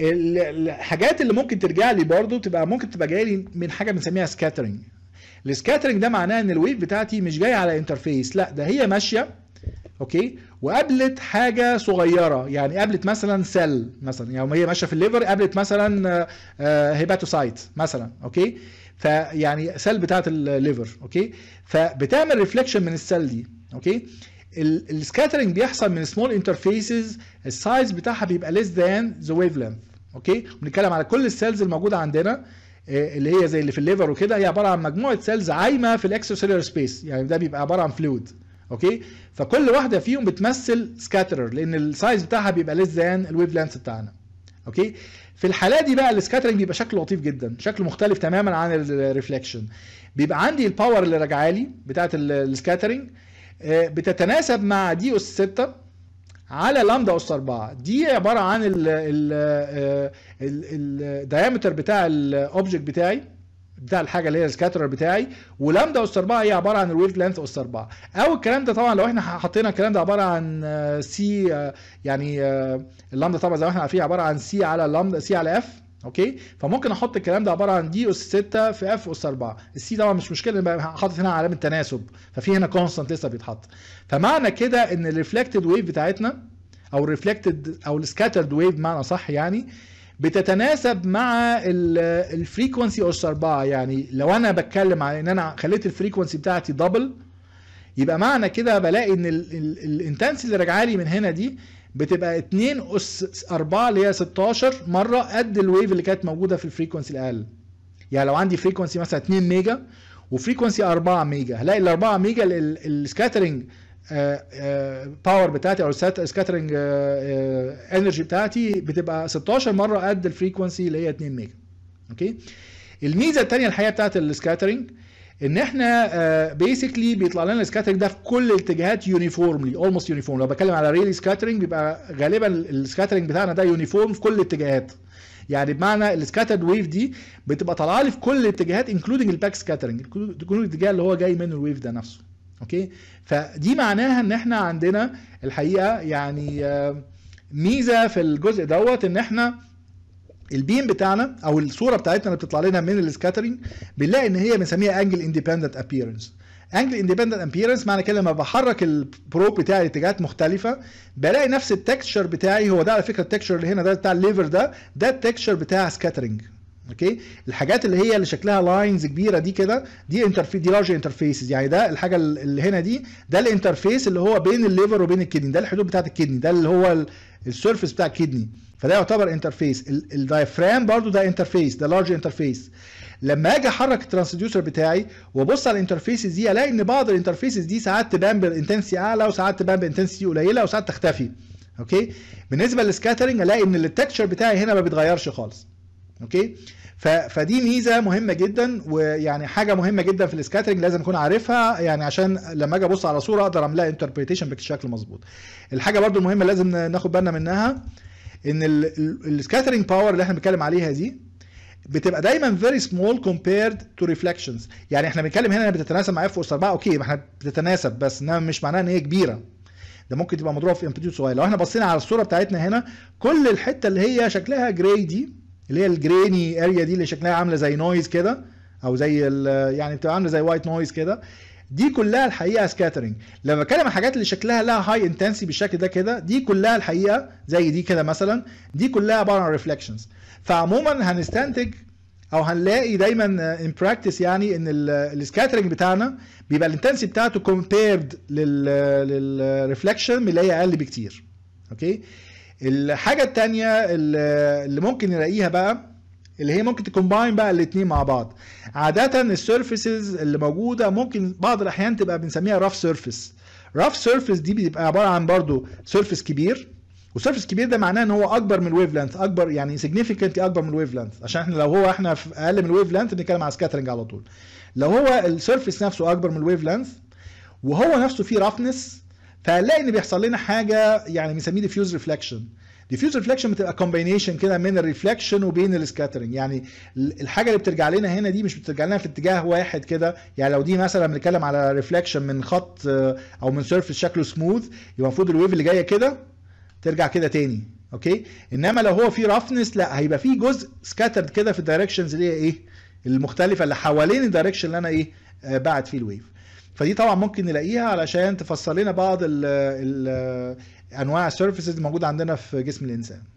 الحاجات اللي ممكن ترجع لي برضو ممكن تبقى جايه لي من حاجه بنسميها سكاترنج. السكاترنج ده معناه ان الويف بتاعتي مش جايه على انترفيس، لا ده هي ماشيه اوكي وقابلت حاجه صغيره، يعني قابلت مثلا سيل مثلا، يعني هي ماشيه في الليفر قابلت مثلا هيباتوسايت مثلا اوكي، فيعني سيل بتاعت الليفر اوكي، فبتعمل ريفليكشن من السيل دي اوكي. السكاترنج بيحصل من سمول انترفيسز السايز بتاعها بيبقى less than the wavelength اوكي. بنتكلم على كل السيلز الموجوده عندنا اللي هي زي اللي في الليفر وكده، هي عباره عن مجموعه سيلز عايمه في الاكستراسيلولار سبيس، يعني ده بيبقى عباره عن فلويد اوكي. فكل واحده فيهم بتمثل سكاترر لان السايز بتاعها بيبقى less than الويف لينث بتاعنا اوكي. في الحاله دي بقى السكاترنج بيبقى شكله لطيف جدا، شكله مختلف تماما عن الريفليكشن. بيبقى عندي الباور اللي راجعه لي بتاعه السكاترنج بتتناسب مع دي اس 6 على لامدا اس 4. دي عباره عن الدايمتر بتاع الاوبجكت بتاعي بتاع الحاجه اللي هي السكاترر بتاعي، ولامدا اس 4 هي عباره عن الويف لينث اس 4. او الكلام ده طبعا لو احنا حطينا الكلام ده عباره عن سي، يعني اللامدا طبعا زي ما احنا عارفين عباره عن سي على لامدا سي على اف اوكي. فممكن احط الكلام ده عباره عن دي اس 6 في اف اس 4. السي طبعا مش مشكله يبقى حاطط هنا علامه تناسب، ففي هنا كونستانت لسه بيتحط. فمعنى كده ان الريفلكتد ويف بتاعتنا او الريفلكتد او السكاترد ويف بمعنى صح يعني بتتناسب مع الفريكونسي اس 4. يعني لو انا بتكلم على ان انا خليت الفريكونسي بتاعتي دبل، يبقى معنى كده بلاقي ان الانتنسي اللي راجعه لي من هنا دي بتبقى 2 اس 4 اللي هي 16 مره قد الويف اللي كانت موجوده في الفريكونسي الاقل. يعني لو عندي فريكونسي مثلا 2 ميجا وفريكونسي 4 ميجا، هلاقي ال 4 ميجا السكاترنج باور بتاعتي او السكاترنج انرجي بتاعتي بتبقى 16 مره قد الفريكونسي اللي هي 2 ميجا اوكي. الميزه الثانيه الحقيقه بتاعت السكاترنج ان احنا بيسكلي بيطلع لنا السكاترنج ده في كل الاتجاهات يونيفورملي اولموست يونيفورم. لو بتكلم على ريلي سكاترنج بيبقى غالبا السكاترنج بتاعنا ده يونيفورم في كل الاتجاهات، يعني بمعنى السكاترد ويف دي بتبقى طالعه لي في كل الاتجاهات انكلودنج الباك سكاترنج، كل الاتجاه اللي هو جاي منه الويف ده نفسه اوكي. فدي معناها ان احنا عندنا الحقيقه يعني ميزه في الجزء دوت ان احنا البيم بتاعنا او الصوره بتاعتنا اللي بتطلع لنا من السكاترنج بنلاقي ان هي بنسميها انجل اندبندنت ابييرنس. انجل اندبندنت ابييرنس معنى كده لما بحرك البروب بتاعي لاتجاهات مختلفه بلاقي نفس التكستشر بتاعي. هو ده على فكره التكستشر اللي هنا ده بتاع الليفر ده التكستشر بتاع سكاترنج اوكي. الحاجات اللي هي اللي شكلها لاينز كبيره دي كده دي دي لارج انترفيسز، يعني ده الحاجه اللي هنا دي ده الانترفيس اللي هو بين الليفر وبين الكدني، ده الحدود بتاعت الكدني، ده اللي هو السيرفيس بتاع الكدني، فده يعتبر انترفيس. الدايفرام برضو ده انترفيس، ده لارج انترفيس. لما اجي احرك الترانسديوسر بتاعي وابص على الانترفيسز دي الاقي ان بعض الانترفيسز دي ساعات تبان بالانتنسي اعلى وساعات تبان بانتنسي قليله وساعات تختفي اوكي. بالنسبه للسكاترنج الاقي ان التكتشر بتاعي هنا ما بيتغيرش خالص اوكي. فدي ميزه مهمه جدا، ويعني حاجه مهمه جدا في السكاترنج لازم اكون عارفها، يعني عشان لما اجي ابص على صوره اقدر اعملها انتربريتيشن بشكل مظبوط. الحاجه برضو المهمه لازم ناخد بالنا منها ان السكاترنج باور اللي احنا بنتكلم عليها دي بتبقى دايما very small compared to reflections. يعني احنا بنتكلم هنا بتتناسب مع اف اس 4 اوكي، ما احنا بتتناسب بس انما مش معناها ان هي كبيره، ده ممكن تبقى مضروبه في امبليتيود صغير. لو احنا بصينا على الصوره بتاعتنا هنا كل الحته اللي هي شكلها جراي دي اللي هي الجريني اريا دي اللي شكلها عامله زي نويز كده او زي يعني بتبقى عامله زي وايت نويز كده، دي كلها الحقيقه سكاترنج. لما بتكلم عن الحاجات اللي شكلها لها هاي انتنسي بالشكل ده كده دي كلها الحقيقه زي دي كده مثلا، دي كلها عباره عن ريفلكشنز. فعموما هنستنتج او هنلاقي دايما ان براكتس يعني ان السكاترنج بتاعنا بيبقى الانتنسي بتاعته كومبيرد للريفلكشن اللي هي اقل بكتير اوكي. الحاجه الثانيه اللي ممكن نلاقيها بقى اللي هي ممكن تكومباين بقى الاثنين مع بعض. عاده السيرفيسز اللي موجوده ممكن بعض الاحيان تبقى بنسميها راف سيرفيس. راف سيرفيس دي بتبقى عباره عن برضو سيرفيس كبير، والسيرفيس كبير ده معناه ان هو اكبر من الويف لينث، اكبر يعني سيجنيفيكانتلي اكبر من الويف لينث، عشان احنا لو احنا في اقل من الويف لينث بنتكلم على سكاترنج على طول. لو هو السيرفيس نفسه اكبر من الويف لينث وهو نفسه فيه رافنس فهنلاقي ان بيحصل لنا حاجه يعني بنسميه ديفيوز ريفلكشن. ديفيوز ريفلكشن بتبقى كومباينيشن كده من الريفلكشن وبين السكاترنج. يعني الحاجه اللي بترجع لنا هنا دي مش بترجع لنا في اتجاه واحد كده، يعني لو دي مثلا بنتكلم على ريفلكشن من خط او من سيرفيس شكله سموث يبقى المفروض الويف اللي جايه كده ترجع كده تاني اوكي. انما لو هو في رفنس لا، هيبقى في جزء سكاترد كده في الدايركشنز اللي هي ايه المختلفه اللي حوالين الدايركشن اللي انا ايه بعت فيه الويف. فدي طبعا ممكن نلاقيها علشان تفسر لنا بعض ال انواع السيرفيسز الموجوده عندنا في جسم الانسان.